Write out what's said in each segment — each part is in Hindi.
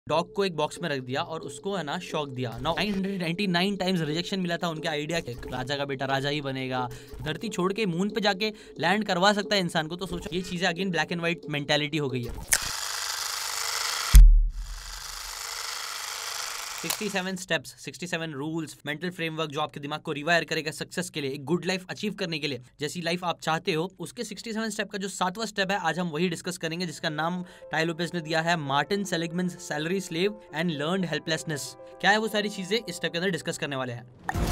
डॉग को एक बॉक्स में रख दिया और उसको है ना शॉक दिया। 999 टाइम्स रिजेक्शन मिला था उनके आइडिया के, राजा का बेटा राजा ही बनेगा, धरती छोड़ के मून पे जाके लैंड करवा सकता है इंसान को। तो सोचो ये चीजें again black and white mentality हो गई है। 67 स्टेप्स, 67 रूल्स, मेंटल फ्रेमवर्क जो आपके दिमाग को रिवायर करेगा सक्सेस के लिए, एक गुड लाइफ अचीव करने के लिए, जैसी लाइफ आप चाहते हो। उसके 67 स्टेप का जो 7वां स्टेप है आज हम वही डिस्कस करेंगे, जिसका नाम टाई लोपेज ने दिया है Martin Seligman's salary slave and learned helplessness. क्या है वो सारी चीजें इस स्टेप के अंदर डिस्कस करने वाले हैं।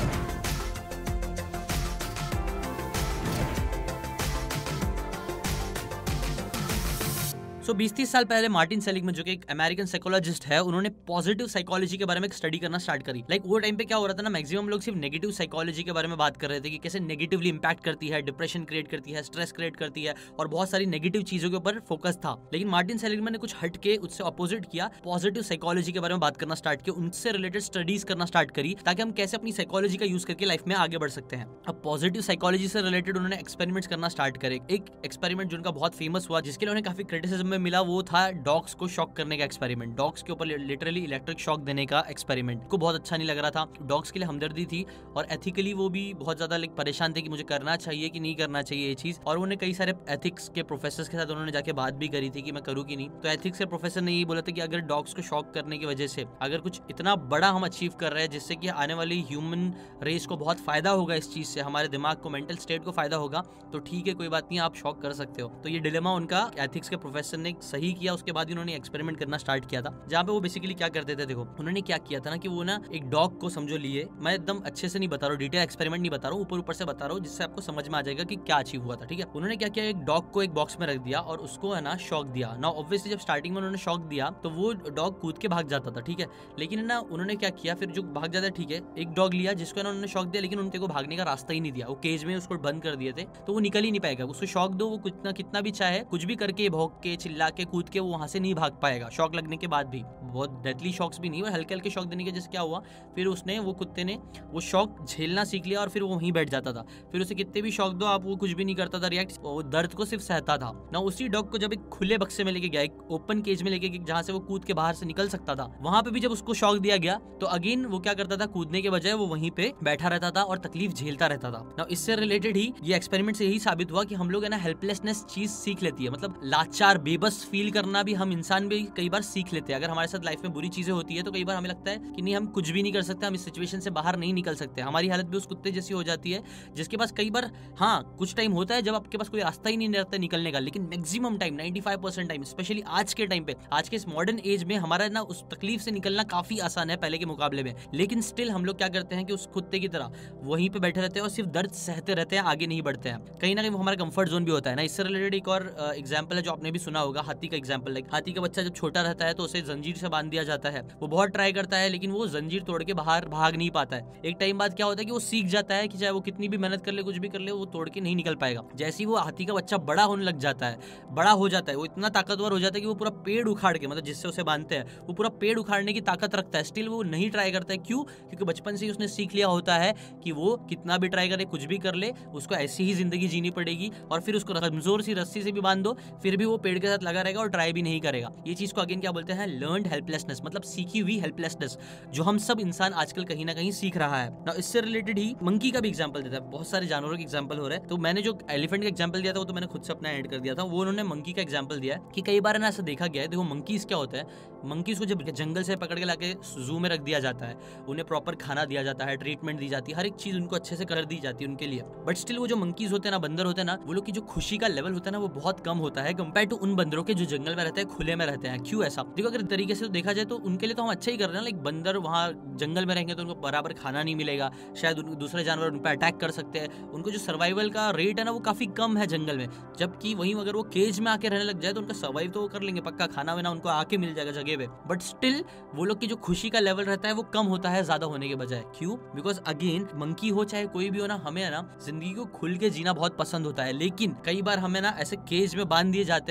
तो 20-30 साल पहले मार्टिन सेलिगमैन जो कि एक अमेरिकन साइकोलॉजिस्ट है, उन्होंने पॉजिटिव साइकोलॉजी के बारे में स्टडी करना स्टार्ट करी। वो टाइम पे क्या हो रहा था ना, मैक्सिमम लोग सिर्फ नेगेटिव साइकोलॉजी के बारे में बात कर रहे थे कि कैसे नेगेटिवली इंपैक्ट करती है, डिप्रेशन क्रिएट करती है, स्ट्रेस क्रिएट करती है और बहुत सारी नेगेटिव चीजों के ऊपर फोकस था। लेकिन मार्टिन सेलिगमैन ने कुछ हट के उससे अपोजिट किया, पॉजिटिव साइकोलॉजी के बारे में बात करना स्टार्ट किया, उनसे रिलेटेड स्टडीज करना स्टार्ट करी ताकि हम कैसे अपनी साइकोलॉजी का यूज करके लाइफ में आगे बढ़ सकते हैं। अब पॉजिटिव साइकोलॉजी से रिलेटेड उन्होंने एक्सपेरिमेंट्स करना स्टार्ट करे। एक एक्सपेरिमेंट जो उनका बहुत फेमस हुआ, जिसके लिए उन्हें काफी क्रिटिसिज्म में मिला, वो था डॉग्स को शॉक करने का एक्सपेरिमेंट, डॉग्स के ऊपर लिटरली इलेक्ट्रिक शॉक देने का एक्सपेरिमेंट। को बहुत अच्छा नहीं लग रहा था, डॉग्स के लिए हमदर्दी थी और एथिकली वो भी बहुत ज्यादा परेशान थे कि मुझे करना चाहिए कि नहीं करना चाहिए ये चीज। और उन्होंने कई सारे एथिक्स के प्रोफेसर के साथ उन्होंने जाके बात भी करी थी कि मैं करूँ कि नहीं। तो एथिक्स के प्रोफेसर ने ये बोला था कि अगर डॉग्स को शॉक करने की वजह से अगर कुछ इतना बड़ा हम अचीव कर रहे हैं जिससे कि आने वाली ह्यूमन रेस को बहुत फायदा होगा, इस चीज से हमारे दिमाग को, मेंटल स्टेट को फायदा होगा, तो ठीक है, कोई बात नहीं, आप शॉक कर सकते हो। तो ये डिलेमा उनका एथिक्स के प्रोफेसर ने सही किया। उसके बाद उन्होंने एक्सपेरिमेंट करना स्टार्ट किया था, जहां पे वो बेसिकली क्या करते थे, देखो उन्होंने क्या किया था ना कि वो ना एक डॉग को समझो लिए, मैं एकदम अच्छे से नहीं बता रहा हूँ, डिटेल एक्सपेरिमेंट नहीं बता रहा हूँ, ऊपर ऊपर से बता रहा हूँ जिससे आपको समझ में आ जाएगा कि क्या अचीव हुआ था। ठीक है, उन्होंने क्या किया, एक डॉग को एक बॉक्स में रख दिया और उसको है ना शॉक दिया ना। ऑब्वियसली जब स्टार्टिंग में उन्होंने शॉक दिया तो वो डॉग कूद के भाग जाता था। ठीक है, लेकिन ना उन्होंने क्या किया, फिर जो भाग जाता है, ठीक है, एक डॉग लिया जिसको ना उन्होंने शॉक दिया, लेकिन उनके को भागने का रास्ता ही नहीं दिया, वो केज में उसको बंद कर दिए थे, तो वो निकल ही नहीं पाएगा। उसको शॉक दो, वो कितना भी चाहे कुछ भी करके, भौंक के, चिल्ला के, कूद के, वो वहां से नहीं भाग पाएगा शॉक लगने के बाद भी। बहुत डेडली शॉक्स भी नहीं, और हल्के हल्के शॉक देने की वजह से क्या हुआ, फिर उसने, वो कुत्ते ने वो शॉक झेलना सीख लिया और फिर वो वहीं बैठ जाता था। फिर उसे कितने भी शॉक दो आप, वो कुछ भी नहीं करता था रिएक्ट, वो दर्द को सिर्फ सहता था ना। उसी डॉग को जब एक खुले बक्से में लेके गया, एक ओपन केज में लेके, जहां से वो कूद के बाहर से निकल सकता था, वहां पे भी जब उसको शॉक दिया गया तो अगेन वो क्या करता था, कूदने के बजाय वो वहीं पे बैठा रहता था और तकलीफ झेलता रहता था ना। इससे रिलेटेड ही ये एक्सपेरिमेंट से यही साबित हुआ कि हम लोग है ना हेल्पलेसनेस चीज सीख लेती है, मतलब लाचार बेबस फील करना भी हम इंसान भी कई बार सीख लेते हैं। अगर हमारे साथ लाइफ में बुरी चीजें होती है तो कई बार हमें लगता है कि नहीं, हम कुछ भी नहीं कर सकते, हम इस सिचुएशन से बाहर नहीं निकल सकते, हमारी हालत भी उस कुत्ते जैसी हो जाती है जिसके पास कई बार, हाँ कुछ टाइम होता है जब आपके पास कोई रास्ता ही नहीं रहता निकलने का, लेकिन मैक्सिमम टाइम 95% टाइम, स्पेशली आज के टाइम पे, आज के इस मॉडर्न एज में हमारा ना उस तकलीफ से निकलना काफी आसान है पहले के मुकाबले में। लेकिन स्टिल हम लोग क्या करते हैं कि उस कुत्ते की तरह वहीं पे बैठे रहते हैं और सिर्फ दर्द सहते रहते हैं, आगे नहीं बढ़ते हैं। कहीं ना कहीं वो हमारा कंफर्ट जोन भी होता है ना। इससे रिलेटेड एक और एग्जाम्पल है जो आपने भी सुना होगा, हाथी का एग्जाम्पल। लाइक हाथी का बच्चा जब छोटा रहता है तो उसे जंजीर से बांध दिया जाता है, वो बहुत ट्राई करता है लेकिन वो जंजीर तोड़ के बाहर भाग नहीं पाता है। एक टाइम बाद क्या होता है कि वो सीख जाता है कि चाहे वो कितनी भी मेहनत कर ले, कुछ भी कर ले, वो तोड़ के नहीं निकल पाएगा। जैसे ही वो हाथी का बच्चा बड़ा होने लग जाता है, बड़ा हो जाता है, वो इतना ताकतवर हो जाता है कि वो पूरा पेड़ उखाड़ के, मतलब जिससे उसे बांधते हैं, वो पूरा पेड़ उखाड़ने की ताकत रखता है। स्टिल वो नहीं ट्राई करता है, क्यों? क्योंकि बचपन से ही उसने सीख लिया होता है कि वो कितना भी ट्राई करे, कुछ भी कर ले, उसको ऐसी ही जिंदगी जीनी पड़ेगी। और फिर उसको कमजोर सी रस्सी से भी बांध दो, फिर भी वो पेड़ के साथ लगा रहेगा और ट्राई भी नहीं करेगा। ये चीज को अगेन क्या बोलते हैं, लर्न्ड हेल्पलेसनेस, मतलब सीखी हुई हेल्पलेसनेस, जो हम सब इंसान आजकल कहीं ना कहीं सीख रहा है ना। इससे रिलेटेड ही मंकी का भी एग्जांपल देता है, बहुत सारे जानवरों के एग्जांपल हो रहे हैं। तो मैंने जो एलिफेंट का एग्जांपल दिया था वो तो मैंने खुद से अपना ऐड कर दिया था, वो उन्होंने मंकी का एग्जांपल दिया है कि कई बार ना ऐसा देखा गया है। देखो मंकीज क्या होता है, मंकीज को जब जंगल से पकड़ के लाके जू में रख दिया जाता है, उन्हें प्रॉपर खाना दिया जाता है, ट्रीटमेंट दी जाती है, हर एक चीज उनको अच्छे से कर दी जाती है उनके लिए। बट स्टिल वो जो मंकीज होते हैं ना, बंदर होते हैं ना, वो लोग की जो खुशी का लेवल होता है ना, वो बहुत कम होता है कंपेयर टू उन बंदरों के जो जंगल में रहते हैं, खुले में रहते हैं। क्यों ऐसा? देखो अगर तरीके से तो देखा जाए तो उनके लिए तो हम अच्छा ही कर रहे हैं। लाइक बंदर वहाँ जंगल में रहेंगे तो उनको बराबर खाना नहीं मिलेगा, शायद दूसरे जानवर उन पर अटैक कर सकते हैं, उनको जो सर्वाइवल का रेट है ना वो काफी कम है जंगल में। जबकि वहीं अगर वो केज में आके रहने लग जाए तो उनका सर्वाइव तो वो कर लेंगे, पक्का खाना वाना उनको आके मिल जाएगा जगह पे। बट स्टिल वो लोग की जो खुशी का लेवल रहता है वो कम होता है ज्यादा होने के बजाय। क्यों? बिकॉज अगेन मंकी हो चाहे कोई भी हो ना, हमें है ना जिंदगी को खुल के जीना बहुत पसंद होता है। लेकिन कई बार हमें ना ऐसे केज में बांध दिए जाते हैं जहाँ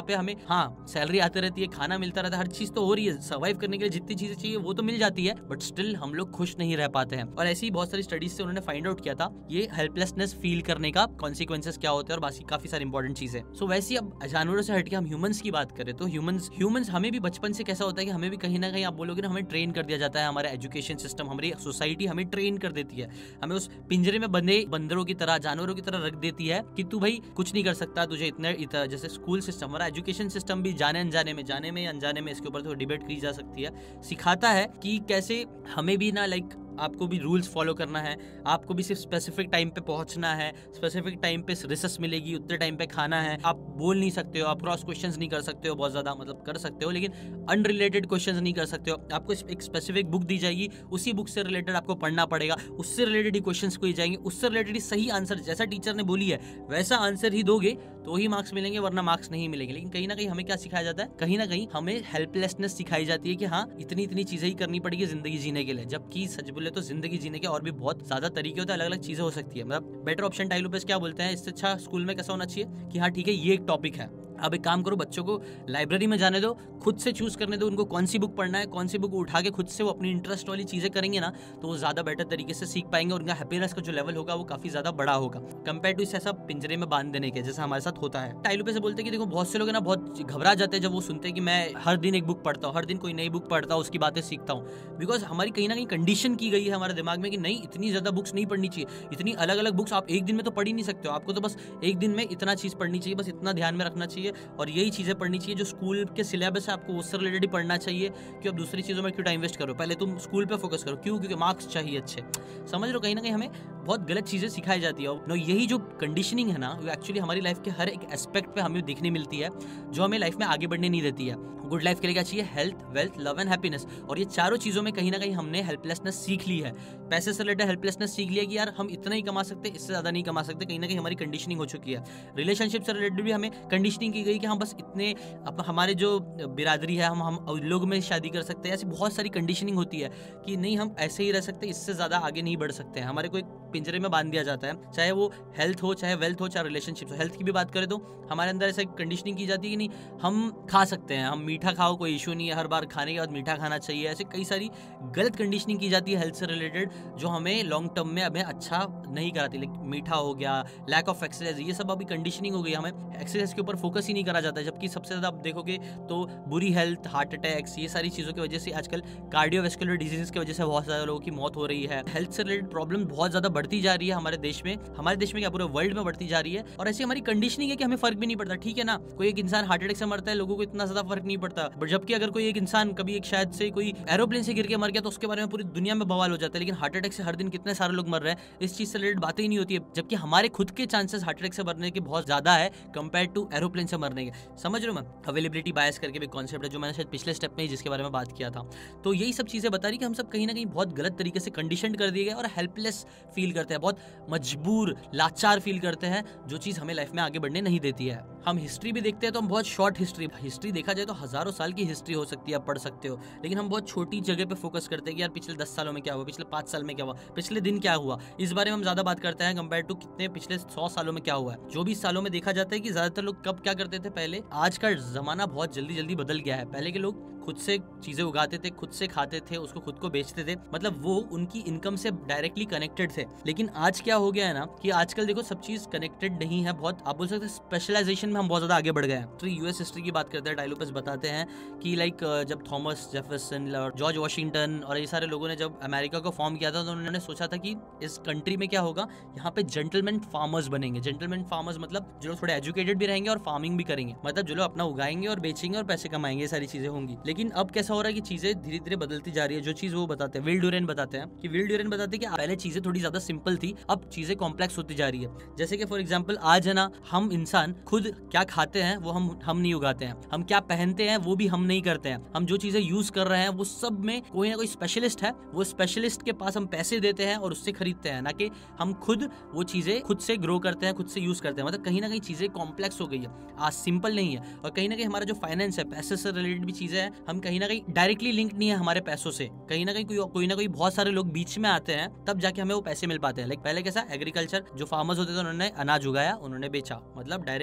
पे हमें हाँ सैलरी आती रहती है, खाना मिलता रहता है, हर चीज तो हो रही है, सर्वाइव करने के लिए जितनी चीजें चाहिए वो तो मिल जाती है, बट स्टिल हम लोग खुश नहीं रह पाते हैं। और ऐसी बहुत सारी स्टडीज से उन्होंने फाइंड आउट किया था ये हेल्पलेसनेस फील करने का कॉन्सिक्वेंसेस क्या होते हैं और बाकी काफी सारी इंपॉर्टेंट चीजें। सो वैसे अब जानवरों से हटके हम ह्यूमंस की बात करें तो ह्यूमंस हमें भी बचपन से कैसा होता है कि हमें भी कहीं ना कहीं आप बोलोगे ना हमें ट्रेन कर दिया जाता है, हमारा एजुकेशन सिस्टम, हमारी सोसाइटी हमें ट्रेन कर देती है, हमें उस पिंजरे में बंधे बंदरों की तरह, जानवरों की तरह रख देती है कि तू भाई कुछ नहीं कर सकता, तुझे इतने जैसे स्कूल सिस्टम, हमारा एजुकेशन सिस्टम भी जाने में अनजाने में इसके ऊपर तो डिबेट की जा सकती है, सिखाता है कि कैसे हमें भी ना लाइक आपको भी रूल्स फॉलो करना है, आपको भी सिर्फ स्पेसिफिक टाइम पे पहुंचना है, स्पेसिफिक टाइम पे रिसस मिलेगी, उतने टाइम पे खाना है, आप बोल नहीं सकते हो, आप क्रॉस क्वेश्चंस नहीं कर सकते हो, बहुत ज्यादा मतलब कर सकते हो लेकिन अनरिलेटेड क्वेश्चंस नहीं कर सकते हो, आपको एक स्पेसिफिक बुक दी जाएगी, उसी बुक से रिलेटेड आपको पढ़ना पड़ेगा, उससे रिलेटेड ही क्वेश्चंस को जाएंगे, उससे रिलेटेड ही सही आंसर जैसा टीचर ने बोली है वैसा आंसर ही दोगे तो ही मार्क्स मिलेंगे, वरना मार्क्स नहीं मिलेंगे। लेकिन कहीं ना कहीं हमें क्या सिखाया जाता है, कहीं ना कहीं हमें हेल्पलेसनेस सिखाई जाती है कि हाँ इतनी चीजें ही करनी पड़ेगी जिंदगी जीने के लिए, जबकि सच बोले तो जिंदगी जीने के और भी बहुत ज्यादा तरीके होते हैं, अलग अलग चीजें हो सकती है। मतलब बेटर ऑप्शन टाइलोपेस क्या बोलते हैं, इससे अच्छा स्कूल में कैसा होना चाहिए कि हाँ ठीक है ये एक टॉपिक है, अब एक काम करो बच्चों को लाइब्रेरी में जाने दो, खुद से चूज करने दो उनको कौन सी बुक पढ़ना है, कौन सी बुक उठा के खुद से वो अपनी इंटरेस्ट वाली चीजें करेंगे ना तो वो ज्यादा बेटर तरीके से सीख पाएंगे और उनका हैप्पीनेस का जो लेवल होगा वो काफी ज्यादा बड़ा होगा कंपेयर टू इसे ऐसा पिंजरे में बांध देने के जैसा हमारे साथ होता है। टाइलोपेस से बोलते हैं कि देखो बहुत से लोग ना बहुत घबरा जाते हैं जब वो सुनते हैं कि मैं हर दिन एक बुक पढ़ता हूँ, हर दिन कोई नई बुक पढ़ता हूँ, उसकी बातें सीखता हूँ, बिकॉज हमारी कहीं ना कहीं कंडीशन की गई है हमारे दिमाग में कि नहीं इतनी ज्यादा बुक्स नहीं पढ़नी चाहिए, इतनी अलग अलग बुक्स आप एक दिन में तो पढ़ ही नहीं सकते हो, आपको तो बस एक दिन में इतना चीज पढ़नी चाहिए, बस इतना ध्यान में रखना चाहिए और यही चीजें पढ़नी चाहिए जो स्कूल के सिलेबस है आपको उससे रिलेटेड ही पढ़ना चाहिए कि अब दूसरी चीजों में क्यों टाइम वेस्ट करो, पहले तुम स्कूल पे फोकस करो, क्यों, क्योंकि मार्क्स चाहिए अच्छे। समझ रहे हो, कहीं ना कहीं हमें बहुत गलत चीजें सिखाई जाती है और यही जो कंडीशनिंग है ना वो एक्चुअली हमारी लाइफ के हर एक एस्पेक्ट पे हमें दिखने मिलती है जो हमें लाइफ में आगे बढ़ने नहीं देती है। गुड लाइफ के लिए क्या चाहिए, health, wealth, love and happiness, और ये चारों चीजों में कहीं ना कहीं हमने हेल्पलेसनेस सीख ली है। पैसे से रिलेटेड हेल्पलेसनेस सीख लिया कि यार हम इतना ही कमा सकते, इससे ज्यादा नहीं कमा सकते, कहीं ना कहीं हमारी कंडीशनिंग हो चुकी है। रिलेशनशिप से रिलेटेड भी हमें कंडीशनिंग की गई कि हम बस इतने हमारे जो बिरादरी है हम लोग में शादी कर सकते हैं, ऐसी बहुत सारी कंडीशनिंग होती है कि नहीं हम ऐसे ही रह सकते, इससे ज्यादा आगे नहीं बढ़ सकते हैं, हमारे को एक पिंजरे में बांध दिया जाता है, चाहे वो हेल्थ हो, चाहे वेल्थ हो, चाहे रिलेशनशिप हो। हेल्थ की भी बात करें तो हमारे अंदर ऐसा कंडीशनिंग की जाती है कि नहीं हम खा सकते हैं, हम मीठा खाओ कोई इशू नहीं है, हर बार खाने के बाद मीठा खाना चाहिए, ऐसे कई सारी गलत कंडीशनिंग की जाती है हेल्थ से रिलेटेड जो हमें लॉन्ग टर्म में हमें अच्छा नहीं कराती। लाइक मीठा हो गया, लैक ऑफ एक्सरसाइज, ये सब अभी कंडीशनिंग हो गई, हमें एक्सरसाइज के ऊपर फोकस ही नहीं करा जाता है, जबकि सबसे ज्यादा आप देखोगे तो बुरी हेल्थ, हार्ट अटैक्स, ये सारी चीजों की वजह से आजकल कार्डियोवैस्कुलर डिजीज की वजह से बहुत सारे लोगों की मौत हो रही है। हेल्थ से रिलेटेड प्रॉब्लम बहुत ज्यादा बढ़ती जा रही है हमारे देश में क्या पूरे वर्ल्ड में बढ़ती जा रही है, और ऐसी हमारी कंडीशनिंग है कि हमें फर्क भी नहीं पड़ता। ठीक है ना, कोई एक इंसान हार्ट अटैक से मरता है, लोगों को इतना ज्यादा फर्क नहीं पड़ता, बट जबकि अगर कोई एक इंसान कभी एक शायद से कोई एरोप्लेन से गिर के मर गया तो उसके बारे में पूरी दुनिया में बवाल हो जाता है, लेकिन हार्ट अटैक से हर दिन कितने सारे लोग मर रहे हैं इस चीज से रिलेटेड बातें ही नहीं होती है, जबकि हमारे खुद के चांसेस हार्ट अटैक से मरने के बहुत ज्यादा है कंपेयर टू एरोप्लेन से मरने के। समझ रहे हो, मैं अवेलेबिलिटी बायस करके भी कॉन्सेप्ट है जो मैंने शायद पिछले स्टेप में ही जिसके बारे में बात किया था। तो यही सब चीजें बता रही कि हम सब कहीं ना कहीं बहुत गलत तरीके से कंडीशन कर दिए गए और हेल्पलेस फील करते हैं, बहुत मजबूर लाचार फील करते हैं, जो चीज हमें लाइफ में आगे बढ़ने नहीं देती है। हम हिस्ट्री भी देखते हैं तो हम बहुत शॉर्ट हिस्ट्री देखा जाए तो हजारों साल की हिस्ट्री हो सकती है, आप पढ़ सकते हो, लेकिन हम बहुत छोटी जगह पे फोकस करते हैं कि यार पिछले 10 सालों में क्या हुआ, पिछले 5 साल में क्या हुआ, पिछले दिन क्या हुआ, इस बारे में हम ज्यादा बात करते हैं कंपेयर टू कितने पिछले 100 सालों में क्या हुआ है। जो भी सालों में देखा जाता है कि ज्यादातर लोग कब क्या करते थे पहले, आज का जमाना बहुत जल्दी बदल गया है। पहले के लोग खुद से चीजें उगाते थे, खुद से खाते थे, उसको खुद को बेचते थे, मतलब वो उनकी इनकम से डायरेक्टली कनेक्टेड थे। लेकिन आज क्या हो गया है ना कि आजकल देखो सब चीज कनेक्टेड नहीं है, बहुत आप बोल सकते हैं स्पेशलाइजेशन में हम बहुत ज्यादा आगे बढ़ गए हैं। तो यूएस हिस्ट्री की बात करते हैं, टाइलोपेस बताते हैं कि लाइक जब थॉमस जेफरसन और जॉर्ज वॉशिंगटन और ये सारे लोगों ने जब अमेरिका को फॉर्म किया था तो उन्होंने सोचा था कि इस कंट्री में क्या होगा, यहाँ पे जेंटलमैन फार्मर्स बनेंगे। जेंटलमैन फार्मर्स मतलब जो लोग थोड़े एजुकेटेड भी रहेंगे और फार्मिंग भी करेंगे, मतलब जो लोग अपना उगाएंगे और बेचेंगे और पैसे कमाएंगे, सारी चीजें होंगी। लेकिन अब कैसा हो रहा है कि चीजें धीरे धीरे बदलती जा रही है। जो चीज वो बताते हैं, विल ड्यूरेन बताते हैं कि पहले चीजें थोड़ी ज्यादा सिंपल थी, अब चीजें कॉम्प्लेक्स होती जा रही है। जैसे कि फॉर एग्जांपल आज है ना, हम इंसान खुद क्या खाते हैं वो हम नहीं उगाते हैं, हम क्या पहनते हैं वो भी हम नहीं करते हैं, हम जो चीजें यूज कर रहे हैं वो सब में कोई ना कोई स्पेशलिस्ट है, वो स्पेशलिस्ट के पास हम पैसे देते हैं और उससे खरीदते हैं, ना कि हम खुद वो चीजें खुद से ग्रो करते हैं, खुद से यूज करते हैं। मतलब कहीं ना कहीं चीजें कॉम्प्लेक्स हो गई है, आज सिंपल नहीं है। और कहीं ना कहीं हमारा जो फाइनेंस है, पैसे से रिलेटेड भी चीजें हैं, हम कहीं ना कहीं डायरेक्टली लिंक नहीं है हमारे पैसों से, कहीं ना कहीं कोई ना कोई बहुत सारे लोग बीच में आते हैं, तब जाके हमें वो पैसे मिल पाते हैं। लाइक पहले कैसा, एग्रीकल्चर जो फार्मर्स होते थे उन्होंने अनाज उगाया, उन्होंने बेचा, मतलब डायरेक्टली उगाया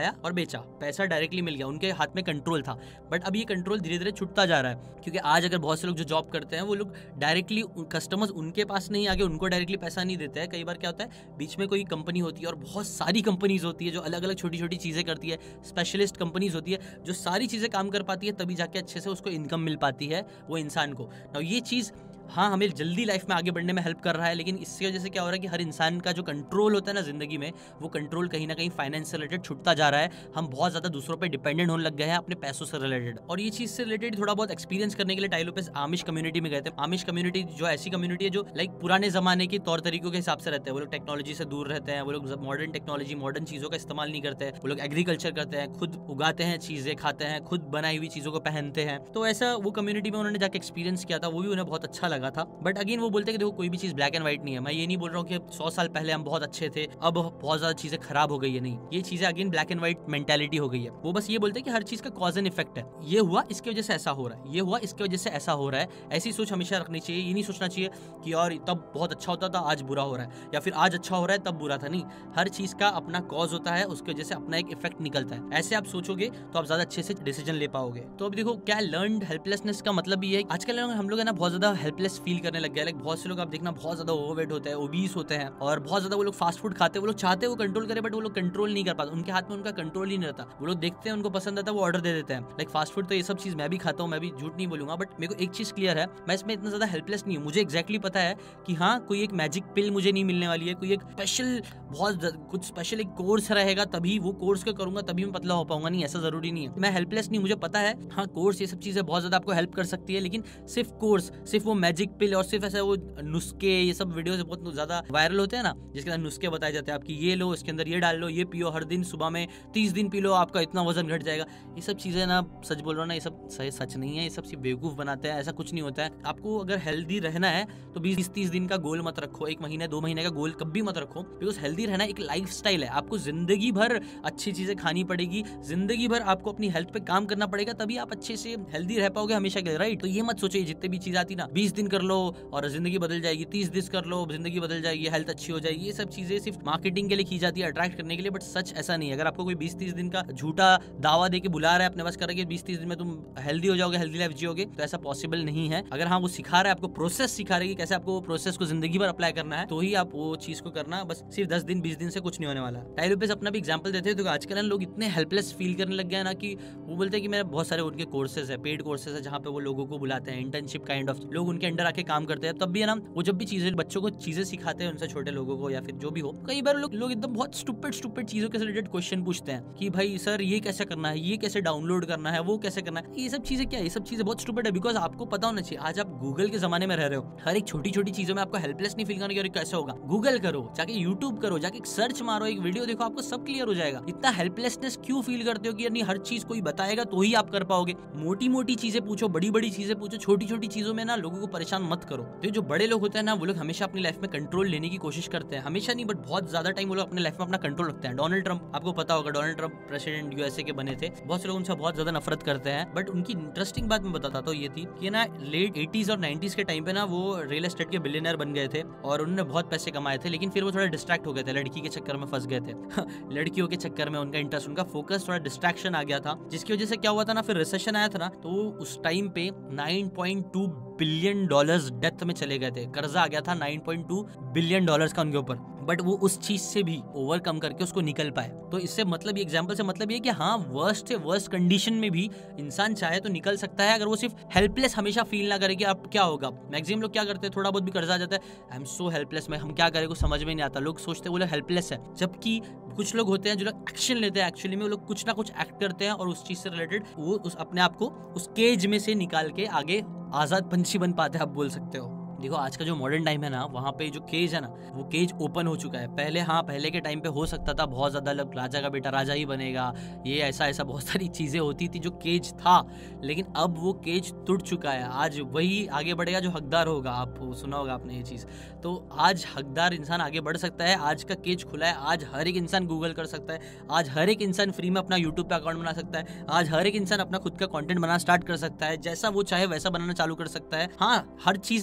लाया और बेचा, पैसा डायरेक्टली मिल गया, उनके हाथ में कंट्रोल था। बट अब ये कंट्रोल धीरे धीरे छूटता जा रहा है, क्योंकि आज अगर बहुत से लोग जो जॉब करते हैं वो लोग डायरेक्टली कस्टमर्स उनके पास नहीं आगे उनको डायरेक्टली पैसा नहीं देते हैं। कई बार क्या होता है, बीच में कोई कंपनी होती है और बहुत सारी कंपनीज होती है जो अलग अलग छोटी छोटी चीजें करती है, स्पेशलिस्ट कंपनीज होती है जो सारी चीजें काम कर पाती है, तभी जाके अच्छे से उसको इनकम मिल पाती है वो इंसान को। ना ये चीज हाँ हमें जल्दी लाइफ में आगे बढ़ने में हेल्प कर रहा है, लेकिन इसकी वजह से क्या हो रहा है कि हर इंसान का जो कंट्रोल होता है ना जिंदगी में, वो कंट्रोल कहीं ना कहीं फाइनेंस से रिलेटेड छूटता जा रहा है। हम बहुत ज्यादा दूसरों पे डिपेंडेंट होने लग गए हैं अपने पैसों से रिलेटेड। और ये चीज से रिलेटेड थोड़ा बहुत एक्सपीरियंस करने के लिए टाइलो पे आमिश कम्युनिटी में गए थे। आमिश कम्युनिटी जो ऐसी कम्युनिटी है जो लाइक पुराने जमाने के तौर तरीकों के हिसाब से रहते हैं। वो लोग टेक्नोलॉजी से दूर रहते हैं, वो लोग मॉडर्न टेक्नोलॉजी मॉडर्न चीजों का इस्तेमाल नहीं करते हैं, वो लोग एग्रीकल्चर करते हैं, खुद उगाते हैं चीजें, खाते हैं, खुद बनाई हुई चीजों को पहनते हैं। तो ऐसा वो कम्युनिटी में उन्होंने जाकर एक्सपीरियंस किया था, वो भी उन्हें बहुत अच्छा लगा था। बट अगेन वो बोलते हैं कि देखो कोई भी चीज ब्लैक एंड व्हाइट नहीं है। मैं ये नहीं बोल रहा हूँ कि 100 साल पहले हम बहुत अच्छे थे, अब बहुत ज्यादा चीजें खराब हो गई है, नहीं, ये चीजें again black and white mentality हो गई है। वो बस ये बोलते हैं कि हर चीज का कॉज एंड इफेक्ट है, ये हुआ इसकी वजह से ऐसा हो रहा है, ये हुआ इसकी वजह से ऐसा हो रहा है। ऐसी सोच हमेशा रखनी चाहिए। ये नहीं सोचना चाहिए कि यार तब बहुत अच्छा होता था आज बुरा हो रहा है, या फिर आज अच्छा हो रहा है तब बुरा था। नहीं, हर चीज का अपना कॉज होता है, उसकी वजह से अपना एक इफेक्ट निकलता है। ऐसे आप सोचोगे तो आप ज्यादा अच्छे से डिसीजन ले पाओगे। तो अब देखो क्या लर्नड हेल्पलेसनेस का मतलब ये है, आजकल हम लोग है ना बहुत ज्यादा हेल्पलेस फील करने लग गए। लाइक बहुत से लोग आप देखना बहुत ज्यादा ओवरवेट होते हैं, ओबीस होते हैं, और बहुत ज्यादा वो लोग फास्ट फूड खाते हैं। वो लोग चाहते हैं वो कंट्रोल करे, बट वो लोग कंट्रोल नहीं कर पाते, उनके हाथ में उनका कंट्रोल ही नहीं रहता। वो लोग देखते हैं उनको पसंद आता है वो ऑर्डर दे देते हैं। लाइक फास्ट फूड तो ये सब चीज मैं भी खाता हूँ, मैं भी झूठ नहीं बोलूंगा, बट मेरे को एक चीज क्लियर है, मैं इसमें इतना ज्यादा हेल्पलेस नहीं हूँ। मुझे एक्जैक्टली पता है कि हाँ कोई एक मैजिक पिल मुझे नहीं मिलने वाली है, कोई एक स्पेशल बहुत कुछ स्पेशल एक कोर्स रहेगा तभी वो कोर्स को करूंगा तभी मैं पतला हो पाऊंगा, नहीं, ऐसा जरूरी नहीं है। मैं हेल्पलेस नहीं, मुझे पता है हाँ कोर्स ये सब चीजें बहुत ज्यादा आपको हेल्प कर सकती है, लेकिन सिर्फ कोर्स, सिर्फ वो मैजिक पिल और सिर्फ ऐसा वो नुस्खे, ये सब वीडियोस बहुत ज्यादा वायरल होते हैं ना, जिसके अंदर नुस्खे बताए जाते हैं आपकी, ये लो इसके अंदर ये डाल लो, ये पियो हर दिन सुबह में 30 दिन पी लो आपका इतना वजन घट जाएगा। ये सब चीजें ना, सच बोल रहा हूँ ना, ये सब सच नहीं है, ये सब सिर्फ बेवकूफ बनाते हैं, ऐसा कुछ नहीं होता है। आपको अगर हेल्दी रहना है तो 20-30 दिन का गोल मत रखो, 1 महीने 2 महीने का गोल कभी मत रखो, बिकॉज हेल्दी रहना एक लाइफस्टाइल है। आपको जिंदगी भर अच्छी चीजें खानी पड़ेगी, जिंदगी भर आपको अपनी हेल्थ पे काम करना पड़ेगा, तभी आप अच्छे से हेल्दी रह पाओगे हमेशा के लिए, राइट। तो ये मत सोचिए जितने भी चीज आती ना 20 दिन कर लो और जिंदगी बदल जाएगी, 30 दिन कर लो जिंदगी बदल जाएगी, हेल्थ अच्छी हो जाएगी, ये सब चीजें सिर्फ मार्केटिंग के लिए की जाती है, अट्रैक्ट करने के लिए, बट सच ऐसा नहीं है। अगर आपको कोई 20-30 दिन का झूठा दावा देके बुला रहा है अपने पास कर रहा है कि 20-30 दिन में तुम हेल्दी हो जाओगे, हेल्दी लाइफ जियोगे, तो ऐसा पॉसिबल नहीं है। अगर हाँ वो सिखा रहा है आपको, प्रोसेस सिखा रही है कैसे आपको वो प्रोसेस को जिंदगी भर अप्लाई करना है, तो ही आप वो चीज को करना, बस सिर्फ 10 दिन 20 दिन से कुछ नहीं होने वाला। टाइलो पे अपना भी एग्जांपल देते हैं, तो आजकल लोग इतने हेल्पलेस फील करने लग गए ना कि वो बोलते हैं कि मेरे बहुत सारे उनके कोर्सेज है, पेड कोर्सेज है, जहाँ पे वो लोगों को बुलाते हैं, इंटर्नशिप काइंड ऑफ, लोग उनके अंडर आके काम करते हैं। तब भी है ना वो जब भी चीजें बच्चों को चीजें सिखाते हैं, उनसे छोटे लोगों को या फिर जो भी हो, कई बार लोग एकदम बहुत स्टूपिड चीजों के रिलेटेड क्वेश्चन पूछते हैं कि भाई सर ये कैसे करना है, ये कैसे डाउनलोड करना है, वो कैसे करना है। ये सब चीजें क्या है, ये सब चीजें बहुत स्टूपिड है, बिकॉज आपको पता होना चाहिए आज आप गूगल के जमाने में रह रहे हो, हर एक छोटी छोटी चीजों में आपको हेल्पलेस नहीं फील करना कि कैसे होगा। गूगल करो, जाके यूट्यूब करो, जाके सर्च मारो, एक वीडियो देखो, आपको सब क्लियर हो जाएगा। इतना हेल्पलेसनेस क्यों फील करते हो कि नहीं हर चीज कोई बताएगा तो ही आप कर पाओगे। मोटी मोटी चीजें पूछो, बड़ी बड़ी चीजें पूछो, छोटी छोटी चीजों में ना लोगों को परेशान मत करो। तो जो बड़े लोग होते हैं ना, वो लोग हमेशा अपनी लाइफ में कंट्रोल लेने की कोशिश करते हैं, हमेशा नहीं बट बहुत ज्यादा टाइम वो लोग अपने लाइफ में अपना कंट्रोल रखते हैं। डोनाल्ड ट्रंप, आपको पता होगा डोनाल्ड ट्रंप प्रेसिडेंट यूएसए के बने थे, बहुत से लोग उनसे बहुत ज्यादा नफरत करते हैं, बट उनकी इंटरेस्टिंग बात मैं बताता हूँ ये थी कि ना लेट 80s और 90s के टाइम पे ना वो रियल एस्टेट के बिलियनर बन गए थे और उन्होंने बहुत पैसे कमाए थे, लेकिन फिर वो थोड़ा डिस्ट्रैक्ट हो गए थे, लड़की के चक्कर में फंस गए थे लड़कियों के चक्कर में उनका इंटरेस्ट, उनका फोकस थोड़ा डिस्ट्रैक्शन आ गया था, जिसकी वजह से क्या हुआ था ना, फिर रिसेशन आया था ना, तो उस टाइम पे 9.2 बिलियन डॉलर्स डेथ में चले गए थे, कर्जा आ गया था 9.2 बिलियन डॉलर्स का उनके ऊपर, बट वो उस चीज से भी ओवरकम करके उसको निकल पाए। तो इससे मतलब, ये एग्जांपल से मतलब ये कि हाँ वर्स्ट से वर्स्ट कंडीशन में भी इंसान चाहे तो निकल सकता है, अगर वो सिर्फ हेल्पलेस हमेशा फील ना करे कि अब क्या होगा। मैक्सिमम लोग क्या करते हैं, थोड़ा बहुत भी कर्जा आ जाता है, आई एम सो हेल्पलेस, मैं हम क्या करें कुछ समझ में नहीं आता, लोग सोचते हैं वो लोग हेल्पलेस है, जबकि कुछ लोग होते हैं जो लोग एक्शन लेते हैं, एक्चुअली में वो लोग कुछ ना कुछ एक्ट करते हैं और उस चीज से रिलेटेड वो उस अपने आप को उस केज में से निकाल के आगे आजाद पंछी बन पाते हैं, आप बोल सकते हो। देखो आज का जो मॉडर्न टाइम है ना, वहाँ पे जो केज है ना, वो केज ओपन हो चुका है। पहले हाँ, पहले के टाइम पे हो सकता था बहुत ज्यादा लोग राजा का बेटा राजा ही बनेगा, ये ऐसा बहुत सारी चीजें होती थी जो केज था, लेकिन अब वो केज टूट चुका है। आज वही आगे बढ़ेगा जो हकदार होगा, आप सुना होगा आपने ये चीज। तो आज हकदार इंसान आगे बढ़ सकता है, आज का केज खुला है, आज हर एक इंसान गूगल कर सकता है, आज हर एक इंसान फ्री में अपना यूट्यूब पे अकाउंट बना सकता है, आज हर एक इंसान अपना खुद का कंटेंट बनाना स्टार्ट कर सकता है, जैसा वो चाहे वैसा बनाना चालू कर सकता है। हाँ हर चीज नहीं कर सकता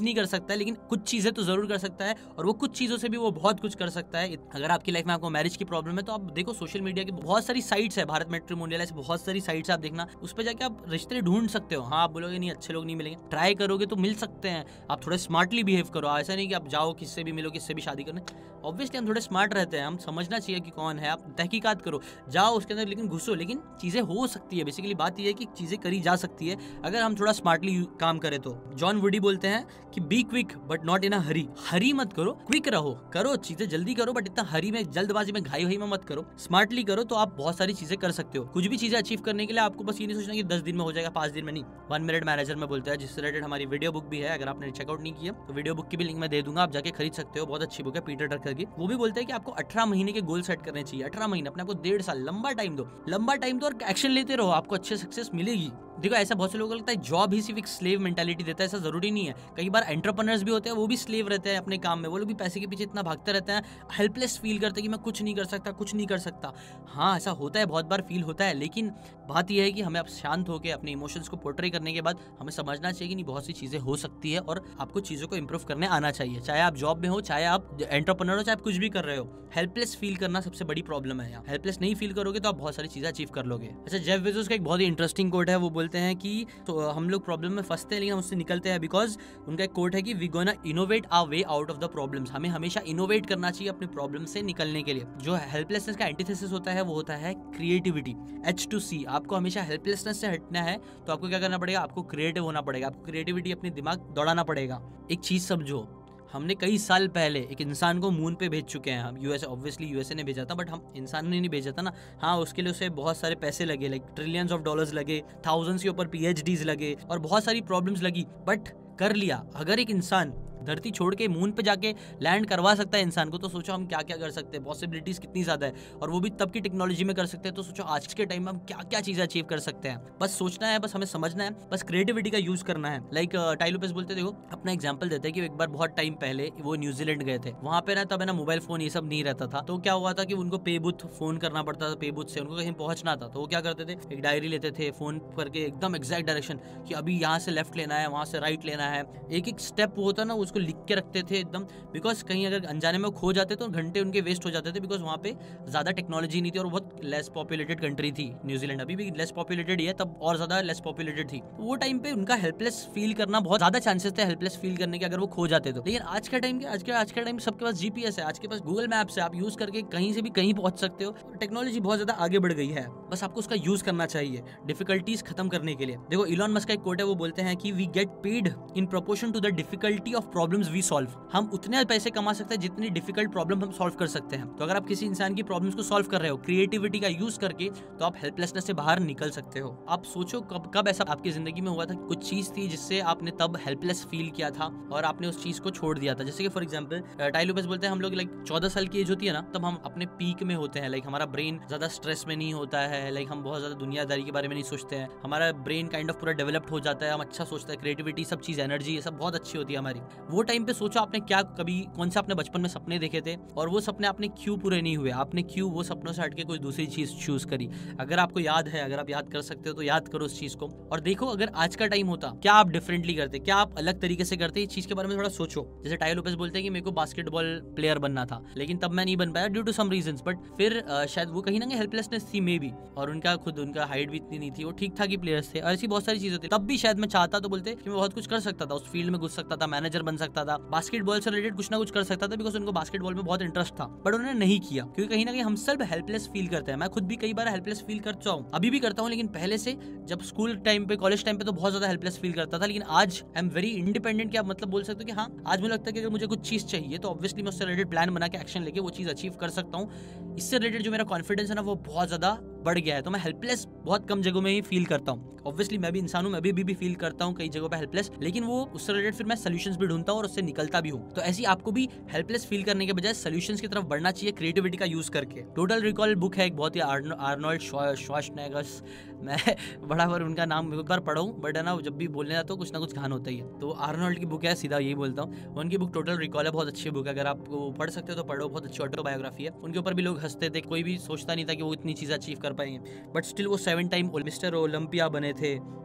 सकता है, लेकिन कुछ चीजें तो जरूर कर सकता है, और वो कुछ चीजों से भी वो बहुत कुछ कर सकता है। अगर आपकी लाइफ में आपको मैरिज की प्रॉब्लम है तो आप देखो सोशल मीडिया की बहुत सारी साइट्स है, भारत मैट्रिमोनियल, ऐसे बहुत सारी साइट्स आप देखना, उस पर जाके आप रिश्ते ढूंढ सकते हो। हाँ, आप बोलोगे नहीं अच्छे लोग नहीं मिलेंगे, ट्राई करोगे तो मिल सकते हैं। आप थोड़े स्मार्टली बिहेव करो, ऐसा नहीं कि आप जाओ किससे भी मिलो, किससे भी शादी करने। ऑब्वियसली हम थोड़े स्मार्ट रहते हैं, हम समझना चाहिए कि कौन है, आप तहकीकात करो, जाओ उसके अंदर, लेकिन घुसो, लेकिन चीजें हो सकती है। बेसिकली बात यह है कि चीजें करी जा सकती है अगर हम थोड़ा स्मार्टली काम करें तो। जॉन वुडी बोलते हैं कि be quick but not in a hurry. Hurry मत करो, क्विक रहो, करो चीजें जल्दी करो, बट इतना हरी में, जल्दबाजी में, घाई हुई में मत करो। स्मार्टली करो तो आप बहुत सारी चीजें कर सकते हो। कुछ भी चीजें अचीव करने के लिए आपको बस ये नहीं सोचना कि 10 दिन में हो जाएगा, 5 दिन में नहीं। 1 मिनट मैनेजर में बोलते हैं, जिससे रिलेटेड हमारी वीडियो बुक भी है। अगर आपने चेकआउट नहीं किया तो वीडियो बुक की भी लिंक मैं दे दूंगा, आप जाके खरीद सकते हो। बहुत अच्छी बुक है पीटर ड्रकर की। वो भी बोलते हैं कि आपको 18 महीने के गोल सेट करने चाहिए। 18 महीने, अपने आपको 1.5 साल, लंबा टाइम दो, लंबा टाइम दो और एक्शन लेते रहो, आपको अच्छे सक्सेस मिलेगी। देखो ऐसा बहुत से लोगों को लगता है जॉब ही सिर्फ एक स्लेव मेंटालिटी देता है, ऐसा जरूरी नहीं है। कई बार एंटरप्रेन्योर्स भी होते हैं, वो भी स्लेव रहते हैं अपने काम में, वो लोग भी पैसे के पीछे इतना भागते रहते हैं, हेल्पलेस फील करते हैं कि मैं कुछ नहीं कर सकता, कुछ नहीं कर सकता। हाँ, ऐसा होता है, बहुत बार फील होता है, लेकिन बात यह है कि हमें अब शांत होकर अपने इमोशंस को पोर्ट्रे करने के बाद हमें समझना चाहिए कि नहीं, बहुत सी चीजें हो सकती है और आपको चीजों को इंप्रूव करने आना चाहिए। चाहे आप जॉब में हो, चाहे आप एंटरप्रेन्योर हो, चाहे आप कुछ भी कर रहे हो। हेल्पलेस फील करना सबसे बड़ी प्रॉब्लम है यहाँ। हेल्पलेस नहीं फील करोगे तो आप बहुत सारी चीजें अचीव कर लोगे। अच्छा, जेफ बेजोस का एक बहुत ही इंटरेस्टिंग कोट है, वो बोलते हैं कि तो हम लोग प्रॉब्लम में फंसते हैं लेकिन हम उससे निकलते हैं, बिकॉज उनका एक कोट है कि we gonna innovate our way out of the problems. हमें हमेशा इनोवेट करना चाहिए अपने प्रॉब्लम से निकलने के लिए। जो हेल्पलेसनेस का एंटीथेसिस होता है वो होता है क्रिएटिविटी, H2C। आपको हमेशा हेल्पलेसनेस से हटना है तो आपको क्या करना पड़ेगा, आपको क्रिएटिव होना पड़ेगा, आपको क्रिएटिविटी अपनी दिमाग दौड़ाना पड़ेगा। एक चीज समझो, हमने कई साल पहले एक इंसान को मून पे भेज चुके हैं हम। यूएसए, ऑब्वियसली यूएसए ने भेजा था, बट हम इंसान ने नहीं भेजा था ना। हाँ, उसके लिए उसे बहुत सारे पैसे लगे, लाइक ट्रिलियंस ऑफ डॉलर्स लगे, थाउजेंड्स के ऊपर PhDs लगे और बहुत सारी प्रॉब्लम्स लगी, बट कर लिया। अगर एक इंसान धरती छोड़ के मून पे जाके लैंड करवा सकता है इंसान को, तो सोचो हम क्या क्या कर सकते हैं, पॉसिबिलिटीज कितनी ज्यादा है, और वो भी तब की टेक्नोलॉजी में कर सकते हैं। तो सोचो आज के टाइम में हम क्या क्या चीजें अचीव कर सकते हैं। बस सोचना है, बस हमें समझना है, बस क्रिएटिविटी का यूज करना है। लाइक टाई लोपेज बोलते, देखो अपना एग्जांपल देते हैं कि एक बार बहुत टाइम पहले वो न्यूजीलैंड गए थे। वहां पे ना तब है ना मोबाइल फोन ये सब नहीं रहता था, तो क्या हुआ था कि उनको पे बूथ फोन करना पड़ता था, पे बूथ से उनको कहीं पहुंचना था। तो वो क्या करते थे, एक डायरी लेते थे, फोन करके एकदम एग्जैक्ट डायरेक्शन कि अभी यहाँ से लेफ्ट लेना है, वहां से राइट लेना है, एक एक स्टेप वो होता ना उसको लिख के रखते थे एकदम। बिकॉज कहीं अगर अनजाने में खो जाते तो घंटे उनके वेस्ट हो जाते थे, बिकॉज वहाँ पे ज्यादा टेक्नोलॉजी नहीं थी और बहुत लेस पॉपुलेटेड कंट्री थी न्यूजीलैंड। अभी भी लेस पॉपुलेटेड ही है, तब और ज्यादा लेस पॉपुलेटेड थी। तो वो टाइम पे उनका हेल्पलेस फील करना, बहुत ज्यादा चांसेस थे हेल्पलेस फील करने के अगर वो खो जाते तो। लेकिन आज का टाइम क्या, आज का टाइम सबके पास GPS है, आज के पास गूगल मैप्स है, आप यूज करके कहीं से भी कहीं पहुंच सकते हो। टेक्नोलॉजी बहुत ज्यादा आगे बढ़ गई है, बस आपको उसका यूज करना चाहिए डिफिकल्टीज खत्म करने के लिए। देखो इलॉन मस्क का एक कोट है, वो बोलते हैं कि we get paid in proportion to the difficulty of problems we solve. हम उतने पैसे कमा सकते हैं जितनी डिफिकल्ट प्रॉब्लम हम सॉल्व कर सकते हैं। तो अगर आप किसी इंसान की प्रॉब्लम्स को सॉल्व कर रहे हो क्रिएटिविटी का यूज करके, तो आप हेल्पलेसनेस से बाहर निकल सकते हो। आप सोचो कब ऐसा आपकी जिंदगी में हुआ था, कुछ चीज थी जिससे आपने तब हेल्पलेस फील किया था और आपने उस चीज को छोड़ दिया था। जैसे कि फॉर एग्जांपल टाई लोपेज बोलते हैं, हम लोग लाइक 14 साल की एज होती है ना, तब हम अपने पीक में होते हैं। लाइक हमारा ब्रेन ज्यादा स्ट्रेस में नहीं होता है, लाइक हम बहुत ज्यादा दुनियादारी के बारे में नहीं सोचते हैं, हमारा ब्रेन काइंड ऑफ पूरा डेवलप्ड हो जाता है, हम अच्छा सोचते हैं, क्रिएटिविटी सब चीज, एनर्जी, ये सब बहुत अच्छी होती है हमारी। वो टाइम पे सोचो आपने क्या, कभी कौन सा अपने बचपन में सपने देखे थे और वो सपने आपने क्यों पूरे नहीं हुए, आपने क्यों वो सपनों से हटके कोई दूसरी चीज चूज करी। अगर आपको याद है, अगर आप याद कर सकते हो तो याद करो उस चीज को और देखो अगर आज का टाइम होता क्या आप डिफरेंटली करते, क्या आप अलग तरीके से करते। इस चीज के बारे में थोड़ा सोचो। जैसे टाई लोपेज बोलते हैं कि मेरे को बास्केटबॉल प्लेयर बनना था, लेकिन तब मैं नहीं बन पाया due to some reasons, but फिर शायद वो कहीं ना कहीं हेल्पलेसनेस थी मे बी, और उनका हाइट भी इतनी नहीं थी, वो ठीक ठाक ही प्लेयर्स थे और ऐसी बहुत सारी चीजें थी। तब भी शायद मैं चाहता तो बोलते कि मैं बहुत कुछ कर सकता था, उस फील्ड में घुस सकता था, मैनेजर बन सकता था, बास्केटबॉल से रिलेटेड कुछ ना कुछ कर सकता था, बिकॉज उनको बास्केटबॉल में बहुत इंटरेस्ट था, बट उन्होंने नहीं किया क्योंकि कहीं ना कहीं हम सब हेल्पलेस फील करते हैं। मैं खुद भी कई बार हेल्पलेस फील करता हूँ, अभी भी करता हूँ, लेकिन पहले से जब स्कूल टाइम पे, कॉलेज टाइम पे तो बहुत ज्यादा हेल्पलेस फील करता था, लेकिन आज आई एम वेरी इंडिपेंडेंट। क्या मतलब बोल सकते हो कि हाँ, आज मुझे लगता है कि अगर मुझे कुछ चीज चाहिए तो ऑब्वियसली मैं उससे रिलेटेड प्लान बना के एक्शन लेके वो चीज अचीव कर सकता हूँ। इससे रिलेटेड जो मेरा कॉन्फिडेंस है ना, वो बहुत ज्यादा बढ़ गया है। तो मैं हेल्पलेस बहुत कम जगहों में ही फील करता हूँ। ऑब्वियसली मैं भी इंसान हूँ, मैं भी फील करता हूँ कई जगहों पे हेल्पलेस, लेकिन वो उससे रिलेटेड फिर मैं सॉल्यूशंस भी ढूंढता हूँ और उससे निकलता भी हूँ। तो ऐसी आपको भी हेल्पलेस फील करने के बजाय सॉल्यूशंस की तरफ बढ़ना चाहिए क्रिएटिविटी का यूज करके। टोटल रिकॉल बुक है एक बहुत ही, आर्नोल्ड श्वार्ज़नेगर, मैं बड़ा बार उनका नाम एक बार पढ़ा हूँ, बट है ना जब भी बोलने जाता हूँ कुछ ना कुछ घान होता ही है। तो आर्नोल्ड की बुक है, सीधा यही बोलता हूँ। उनकी बुक टोटल रिकॉल है, बहुत अच्छी बुक है, अगर आप पढ़ सकते हो तो पढ़ो, बहुत अच्छी ऑटोबायोग्राफी है। उनके ऊपर भी लोग हंसते थे, कोई भी सोचता नहीं था कि वो इतनी चीज़ें अचीव कर पाएंगे, बट स्टिल वो 7 टाइम मिस्टर ओलंपिया बने थे।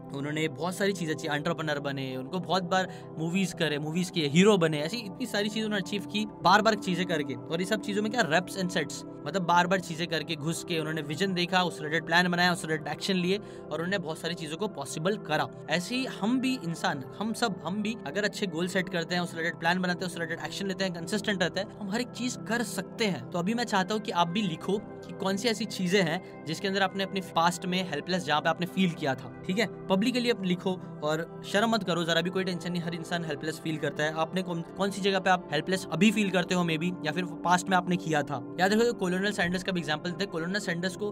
उन्होंने बहुत सारी चीज़ें अच्छी, एंटरप्रेन्योर बने, उनको बहुत बार मूवीज़ किए, हीरो बने, ऐसी इतनी सारी चीज़ें उन्होंने अचीव की बार बार चीज़ें करके। और ये सब चीज़ों में क्या रेप्स एंड सेट्स, मतलब बार बार चीज़ें करके घुस के उन्होंने विजन देखा, उस रिलेटेड प्लान बनाया, उस रिलेटेड एक्शन लिए और उन्होंने बहुत सारी चीज़ों को पॉसिबल करा। ऐसे ही हम भी इंसान, हम भी अगर अच्छे गोल सेट करते हैं, उस रिलेटेड प्लान बनाते हैं, उस रिलेटेड एक्शन लेते हैं, कंसिस्टेंट रहते हैं, हम हर एक चीज़ कर सकते हैं। तो अभी मैं चाहता हूँ कि आप भी लिखो कि कौन सी ऐसी चीज़ें हैं जिसके अंदर आपने अपने पास्ट में हेल्पलेस जहाँ पे आपने फील किया था, ठीक है, पब्लिकली आप लिखो और शर्म मत करो, जरा भी कोई टेंशन नहीं, हर इंसान हेल्पलेस फील करता है। आपने कौन सी जगह पे आप हेल्पलेस अभी फील करते हो मे बी, या फिर पास्ट में आपने किया था। याद रखो कॉलोनियल सैंडर्स का भी एग्जांपल थे। कॉलोनियल सैंडर्स को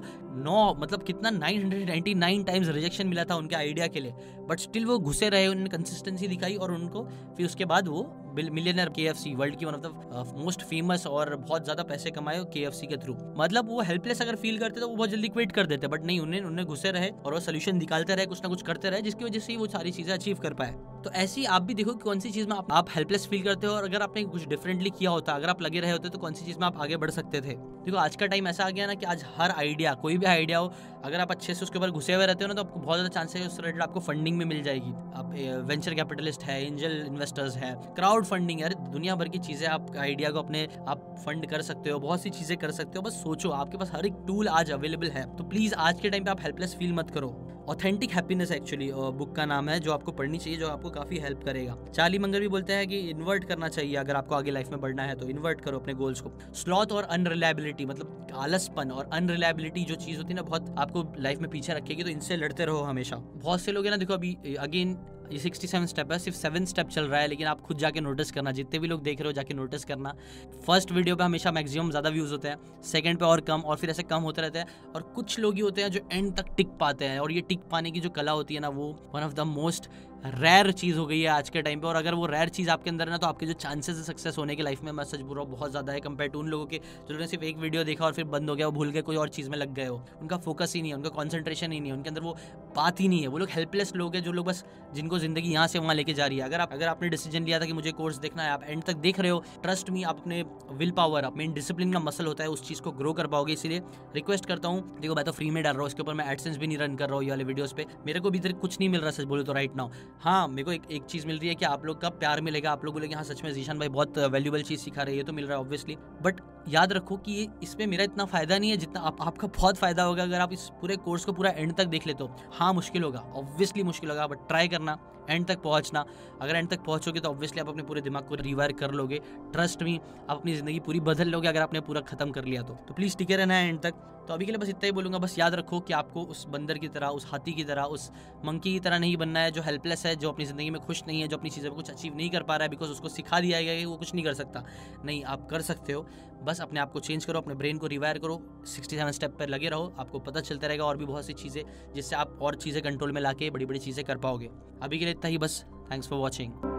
999 टाइम्स रिजेक्शन मिला था उनके आइडिया के लिए, बट स्टिल वो घुसे रहे, उन्होंने कंसिस्टेंसी दिखाई और उनको फिर उसके बाद वो मिलियनर KFC, वर्ल्ड की one of the most famous और बहुत ज्यादा पैसे कमाए KFC के थ्रू। मतलब वो हेल्पलेस अगर फील करते तो वो बहुत जल्दी क्विट कर देते, बट नहीं, उन्हें घुसे रहे और वो सोल्यूशन निकालते रहे, कुछ ना कुछ करते रहे, जिसकी वजह से वो सारी चीजें अचीव कर पाए। तो ऐसी आप भी देखो कि कौन सी चीज में आप हेल्पलेस फील करते हो, और अगर आपने कुछ डिफरेंटली किया होता, अगर आप लगे रहे होते तो कौन सी चीज में आप आगे बढ़ सकते थे। देखो आज का टाइम ऐसा आ गया ना कि आज हर आइडिया, कोई भी आइडिया हो, अगर आप अच्छे से उसके ऊपर घुसे हुए रहते हो ना, तो आपको बहुत ज्यादा चांसेस है उस रिलेटेड आपको फंडिंग में मिल जाएगी। आप वेंचर कैपिटलिस्ट है, एंजल इन्वेस्टर्स है, क्राउड फंडिंग है, दुनिया भर की चीजें आप आइडिया को अपने आप फंड कर सकते हो, बहुत सी चीजें कर सकते हो। बस सोचो, आपके पास हर एक टूल आज अवेलेबल है। तो प्लीज आज के टाइम पे आप हेल्पलेस फील मत करो। ऑथेंटिक हैप्पीनेस एक्चुअली बुक का नाम है, जो आपको पढ़नी चाहिए, जो आपको काफी हेल्प करेगा। चार्ली मंगर भी बोलते हैं कि इन्वर्ट करना चाहिए, अगर आपको आगे लाइफ में बढ़ना है तो इन्वर्ट करो अपने गोल्स को। स्लॉथ और अनरिलायबिलिटी, मतलब आलसपन और अनरिलायबिलिटी जो चीज होती है ना, बहुत आपको लाइफ में पीछे रखेगी, तो इनसे लड़ते रहो हमेशा। बहुत से लोग है ना, देखो अभी अगेन ये 67 स्टेप है, सिर्फ 7 स्टेप चल रहा है, लेकिन आप खुद जाके नोटिस करना, जितने भी लोग देख रहे हो जाके नोटिस करना। फर्स्ट वीडियो पे हमेशा मैक्सिमम ज़्यादा व्यूज़ होते हैं, सेकंड पे और कम, और फिर ऐसे कम होते रहते हैं। और कुछ लोग ही होते हैं जो एंड तक टिक पाते हैं, और ये टिक पाने की जो कला होती है ना, वो one of the most rare चीज़ हो गई है आज के टाइम पे। और अगर वो रेयर चीज़ आपके अंदर है ना, तो आपके जो चांसेस है सक्सेस होने के लाइफ में, मैं सच बोल रहा हूँ, बहुत ज़्यादा है कंपेयर टू उन लोगों के जिन्होंने सिर्फ एक वीडियो देखा और फिर बंद हो गया, वो भूल गए, कोई और चीज़ में लग गए हो। उनका फोकस ही नहीं है, उनका कॉन्सेंट्रेशन ही नहीं है, उनके अंदर वो बात ही नहीं है। वो लोग हेल्पलेस लोग हैं, जो लोग बस जिनको जिंदगी यहाँ से वहाँ लेके जा रही है। अगर आपने डिसीजन लिया था कि मुझे कोर्स देखना है, आप एंड तक देख रहे हो, ट्रस्ट मी, आप अपने विल पावर, अपने डिसिप्लिन का मसल होता है, उस चीज़ को ग्रो कर पाओगे। इसीलिए रिक्वेस्ट करता हूँ, देखो मैं तो फ्री में डाल रहा हूँ, इसके ऊपर मैं एडसेंस भी नहीं रन कर रहा हूँ ये वाले वीडियोस पे, मेरे को भी इधर कुछ नहीं मिल रहा सच बोले तो राइट नाउ। हाँ, मेरे को एक चीज़ मिल रही है कि आप लोग का प्यार मिलेगा, आप लोग बोलेंगे हाँ सच में जीशान भाई बहुत वैल्यूबल चीज़ सिखा रहे हैं, ये तो मिल रहा है ऑब्वियसली। बट याद रखो कि इसमें मेरा इतना फायदा नहीं है जितना आपका बहुत फायदा होगा अगर आप इस पूरे कोर्स को पूरा एंड तक देख लेते हो। हाँ मुश्किल होगा, ऑब्वियसली मुश्किल होगा, बट ट्राई करना, एंड तक पहुंचना। अगर एंड तक पहुंचोगे तो ऑब्वियसली आप अपने पूरे दिमाग को रिवायर कर लोगे। ट्रस्ट मी, आप अपनी जिंदगी पूरी बदल लोगे अगर आपने पूरा खत्म कर लिया तो प्लीज टिके रहना है एंड तक। तो अभी के लिए बस इतना ही बोलूँगा, बस याद रखो कि आपको उस बंदर की तरह, उस हाथी की तरह, उस मंकी की तरह नहीं बनना है जो हेल्पलेस है, जो अपनी ज़िंदगी में खुश नहीं है, जो अपनी चीज़ों में कुछ अचीव नहीं कर पा रहा है बिकॉज उसको सिखा दिया गया है कि वो कुछ नहीं कर सकता। नहीं, आप कर सकते हो, बस अपने आप को चेंज करो, अपने ब्रेन को रिवायर करो, 67 स्टेप पर लगे रहो, आपको पता चलता रहेगा और भी बहुत सी चीज़ें जिससे आप और चीज़ें कंट्रोल में लाके बड़ी बड़ी चीज़ें कर पाओगे। अभी के लिए इतना ही, बस थैंक्स फॉर वॉचिंग।